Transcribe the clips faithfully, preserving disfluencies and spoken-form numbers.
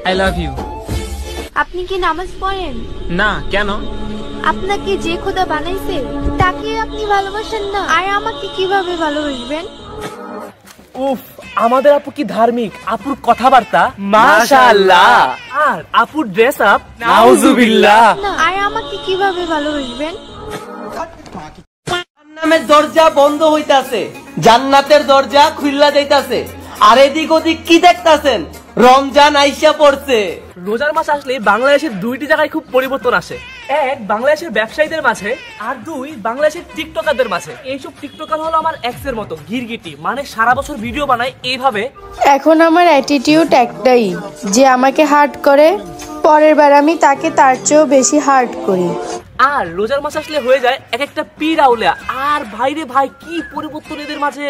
I love you. আপনি কি নামাজ পড়েন? না, কেন? আপনাকে যে খোদা বানাইছে তাকে আপনি ভালোবাসেন না, আর আমাকে কিভাবে ভালোবাসবেন? উফ, আমাদের আপু কি ধার্মিক! আপুর কথাবার্তা মাশাআল্লাহ, আর আপুর ড্রেস আপ নাউজুবিল্লাহ। আর আমাকে কিভাবে ভালোবাসবেন? জাহান্নামের দরজা বন্ধ হইতাছে, জান্নাতের দরজা খুইল্লা যাইতাছে, আর এদিক ওদিক কি দেখতাছেন? রমজান আইসা পড়ছে। রোজার মাস আসলে বাংলাদেশের দুইটি জায়গায় খুব পরিবর্তন আসে। এক, বাংলাদেশের ব্যবসায়ীদের মাঝে, আর দুই, বাংলাদেশের টিকটকারদের মাঝে। এইসব টিকটকার হলো আমার এক্স এর মতো গিরগিটি, মানে সারা বছর ভিডিও বানায় এইভাবে। এখন আমার অ্যাটিটিউড একটাই, যে আমাকে হার্ট করে, পরের বার আমি তাকে তার চেয়েও বেশি হার্ট করি। আর রোজার মাস আসলে হয়ে যায় এক একটা পীর আউলিয়া। আর ভাইরে ভাই, কি পরিবর্তন এদের মাঝে!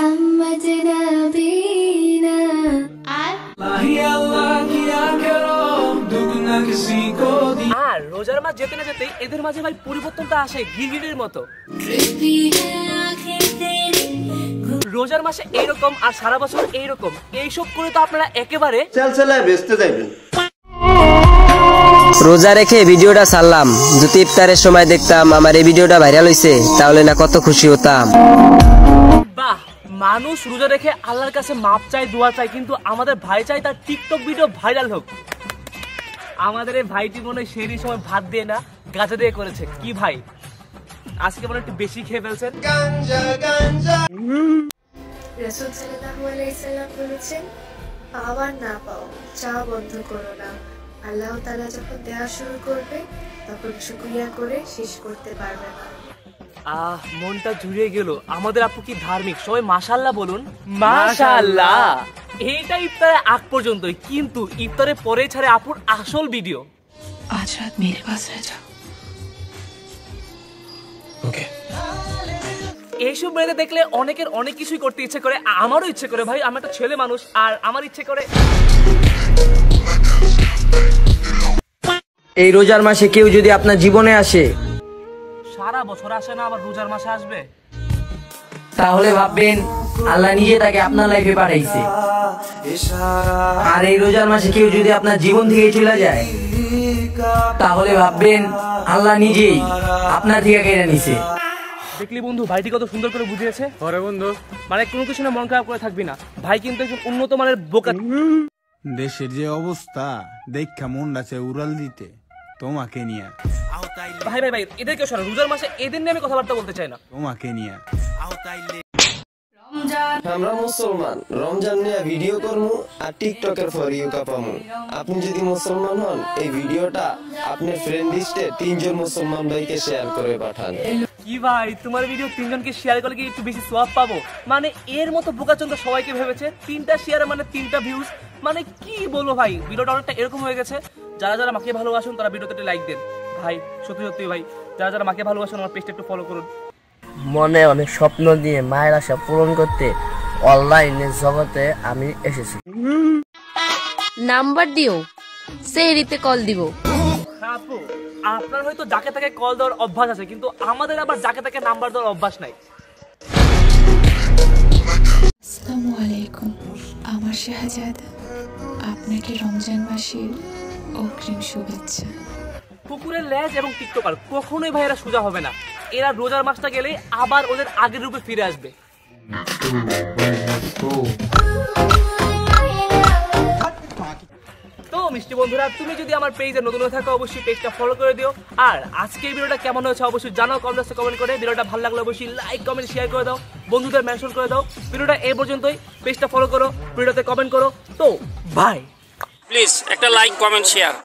আর রোজার মাস যেতে না যেতে এদের মাঝে ভাই পরিবর্তনটা আসে গিরগিটির মতো। রোজার মাসে এইরকম আর সারা বছর এইরকম, এইসব করে তো আপনারা একেবারে বেচতে যাইবেন। রোজা রেখে ভিডিওটা ছাড়লাম, যদি ইফতারের সময় দেখতাম আমার এই ভিডিওটা ভাইরাল হইছে, তাহলে না কত খুশি হতাম। বাহ, মানুষ রোজা রেখে আল্লাহর কাছে মাপ চায়, দোয়া চায়, কিন্তু আমাদের ভাই চাই তার টিকটক ভিডিও ভাইরাল হোক। আমাদের এই ভাইটি মনে হয় সেই সময় ভাত দিয়ে না গাঁজা দিয়ে করেছে। কি ভাই, আজকে মনে একটু বেশি খেয়ে ফেলছেন। রাসূল সাল্লাল্লাহু আলাইহি সাল্লাম বলেছেন, পাওয়ার না পাও চা বন্ধ করো না। আল্লাহ তাআলা যখন দেওয়া শুরু করবে তখন শুকরিয়া করে শেষ করতে পারবে না। আহ, মনটা জুড়িয়ে গেল। আমাদের আপু কি ধার্মিক, সবাই মাশাআল্লাহ বলুন। মাশাআল্লাহ। এইটা ইফতারের আগ পর্যন্তই, কিন্তু ইফতারের পরে ছাড়ে আপুর আসল ভিডিও। আজ রাত মেরে পাস রহ যাও। ওকে। এইসব মেয়েদের দেখলে অনেকের অনেক কিছুই করতে ইচ্ছে করে, আমারও ইচ্ছে করে ভাই। আমি একটা ছেলে মানুষ, আর আমার ইচ্ছে করে। এই রোজার মাসে কেউ যদি আপনার জীবনে আসে, সারা বছর আসে না, আবার রোজার মাসে আসবে, তাহলে ভাববেন আল্লাহ নিজে তাকে আপনার লাইফে পাঠাইছে। আর এই রোজার মাসে কেউ যদি আপনার জীবন থেকে চলে যায়, তাহলে ভাববেন আল্লাহ নিজেই আপনার থেকে কেড়ে নিছে। দেখলি বন্ধু, ভাইটি কত সুন্দর করে বুঝিয়েছে। আরে বন্ধু, মানে কোনো কিছু না মন খারাপ করে থাকবি না। ভাই কিন্তু একজন উন্নত মানের বোকা। দেশের যে অবস্থা দেখা মন আছে উড়াল দিতে তোমাকে নিয়ে। ভাই ভাই ভাই, এদেরকে শোনো, রোজার মাসে এদের নিয়ে আমি কথাবার্তা বলতে চাই না। তোমাকে নিয়ে আমরা মুসলমান, রমজান নিয়ে ভিডিও করমু আর টিকটকের ফর ইউ কাপামু। আপনি যদি মুসলমান হন, এই ভিডিওটা আপনার ফ্রেন্ড লিস্টে তিনজন মুসলমান ভাইকে শেয়ার করে পাঠান। কি ভাই, তোমার ভিডিও তিনজনকে শেয়ার করলে কি একটু বেশি সোয়াব পাবো? মানে এর মতো বোকাচন্দ সবাইকে ভেবেছে তিনটা শেয়ার মানে তিনটা ভিউজ। মানে কি বলবো ভাই, ভিডিওটা অনেকটা এরকম হয়ে গেছে। যারা যারা মাকে ভালোবাসুন তারা ভিডিওতে লাইক দেন ভাই, সত্যি সত্যি ভাই। যারা যারা মাকে ভালোবাসুন আমার পেজটা একটু ফলো করুন। মনে অনেক স্বপ্ন দিয়ে মায়ের আশা পূরণ করতে অনলাইনের জগতে আমি এসেছি। নাম্বার দিও, সেরিতে কল দিব। আপু, আপনার হয়তো যাকে তাকে কল দেওয়ার অভ্যাস আছে, কিন্তু আমাদের আবার যাকে তাকে নাম্বার দেওয়ার অভ্যাস নাই। আসসালামু আলাইকুম, আমার শাহজাদা, আপনাকে রমজান মাসের অগ্রিম শুভেচ্ছা। কুকুরের লেজ এবং টিকটকার কখনোই ভাই এরা সোজা হবে না। এরা রোজার মাসটা গেলে আবার ওদের আগের রূপে ফিরে আসবে। তো মিষ্টি বন্ধুরা, তুমি যদি আমার পেজে নতুন হয়ে থাকো অবশ্যই পেজটা ফলো করে দিও। আর আজকের ভিডিওটা কেমন হয়েছে অবশ্যই জানাও কমেন্টে কমেন্ট করে। ভিডিওটা ভালো লাগলে অবশ্যই লাইক কমেন্ট শেয়ার করে দাও, বন্ধুদের মেনশন করে দাও। ভিডিওটা এই পর্যন্তই, পেজটা ফলো করো, ভিডিওতে কমেন্ট করো। তো বাই। প্লিজ একটা লাইক কমেন্ট শেয়ার।